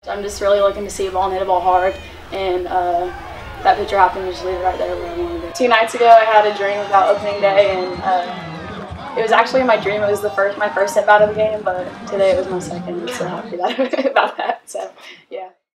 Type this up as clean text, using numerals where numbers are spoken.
I'm just really looking to see a ball and hit a ball hard, and that picture happened, just leave it right there where I wanted it. 2 nights ago, I had a dream about opening day, and it was actually my dream. It was my first step out of the game, but today it was my second. I'm so happy about that. So, yeah.